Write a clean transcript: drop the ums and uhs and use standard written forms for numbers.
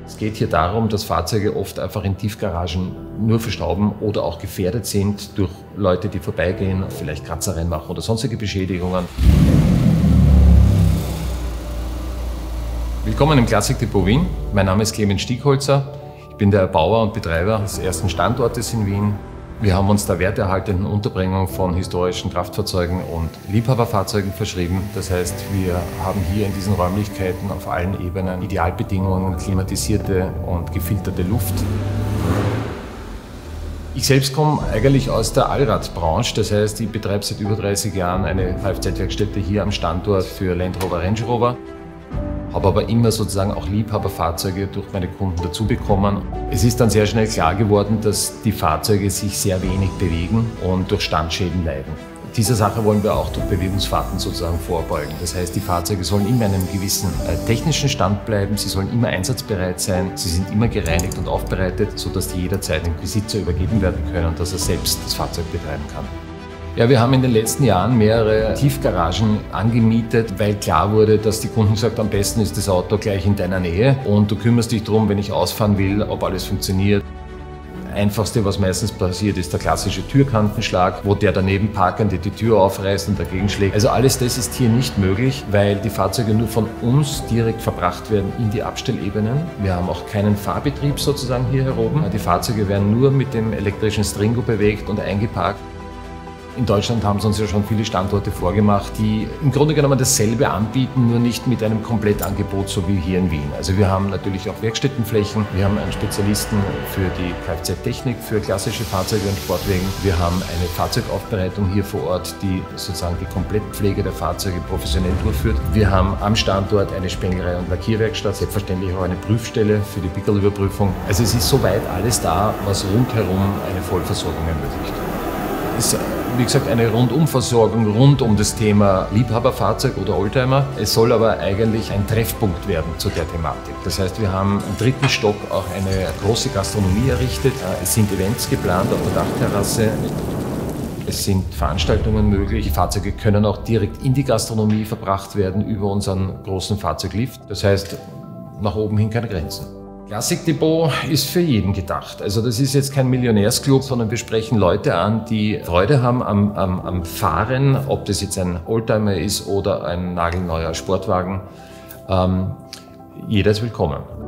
Es geht hier darum, dass Fahrzeuge oft einfach in Tiefgaragen nur verstauben oder auch gefährdet sind durch Leute, die vorbeigehen, vielleicht Kratzer reinmachen oder sonstige Beschädigungen. Willkommen im Klassikdepot Wien. Mein Name ist Clemens Stiegholzer. Ich bin der Erbauer und Betreiber des ersten Standortes in Wien. Wir haben uns der werterhaltenden Unterbringung von historischen Kraftfahrzeugen und Liebhaberfahrzeugen verschrieben. Das heißt, wir haben hier in diesen Räumlichkeiten auf allen Ebenen Idealbedingungen, klimatisierte und gefilterte Luft. Ich selbst komme eigentlich aus der Allradbranche, das heißt, ich betreibe seit über 30 Jahren eine Kfz-Werkstätte hier am Standort für Land Rover, Range Rover. Habe aber immer sozusagen auch Liebhaberfahrzeuge durch meine Kunden dazu bekommen. Es ist dann sehr schnell klar geworden, dass die Fahrzeuge sich sehr wenig bewegen und durch Standschäden leiden. Dieser Sache wollen wir auch durch Bewegungsfahrten sozusagen vorbeugen. Das heißt, die Fahrzeuge sollen immer in einem gewissen technischen Stand bleiben, sie sollen immer einsatzbereit sein, sie sind immer gereinigt und aufbereitet, sodass die jederzeit dem Besitzer übergeben werden können und dass er selbst das Fahrzeug betreiben kann. Ja, wir haben in den letzten Jahren mehrere Tiefgaragen angemietet, weil klar wurde, dass die Kunden gesagt haben, am besten ist das Auto gleich in deiner Nähe und du kümmerst dich darum, wenn ich ausfahren will, ob alles funktioniert. Einfachste, was meistens passiert, ist der klassische Türkantenschlag, wo der daneben Parkende die Tür aufreißt und dagegen schlägt. Also alles das ist hier nicht möglich, weil die Fahrzeuge nur von uns direkt verbracht werden in die Abstellebenen. Wir haben auch keinen Fahrbetrieb sozusagen hier heroben. Die Fahrzeuge werden nur mit dem elektrischen Stringo bewegt und eingeparkt. In Deutschland haben es uns ja schon viele Standorte vorgemacht, die im Grunde genommen dasselbe anbieten, nur nicht mit einem Komplettangebot, so wie hier in Wien. Also wir haben natürlich auch Werkstättenflächen, wir haben einen Spezialisten für die Kfz-Technik, für klassische Fahrzeuge und Sportwagen. Wir haben eine Fahrzeugaufbereitung hier vor Ort, die sozusagen die Komplettpflege der Fahrzeuge professionell durchführt. Wir haben am Standort eine Spenglerei- und Lackierwerkstatt, selbstverständlich auch eine Prüfstelle für die Pickelüberprüfung. Also es ist soweit alles da, was rundherum eine Vollversorgung ermöglicht. Es ist, wie gesagt, eine Rundumversorgung rund um das Thema Liebhaberfahrzeug oder Oldtimer. Es soll aber eigentlich ein Treffpunkt werden zu der Thematik. Das heißt, wir haben im 3. Stock auch eine große Gastronomie errichtet. Es sind Events geplant auf der Dachterrasse. Es sind Veranstaltungen möglich. Die Fahrzeuge können auch direkt in die Gastronomie verbracht werden über unseren großen Fahrzeuglift. Das heißt, nach oben hin keine Grenzen. Klassikdepot ist für jeden gedacht. Also das ist jetzt kein Millionärsclub, sondern wir sprechen Leute an, die Freude haben am Fahren, ob das jetzt ein Oldtimer ist oder ein nagelneuer Sportwagen. Jeder ist willkommen.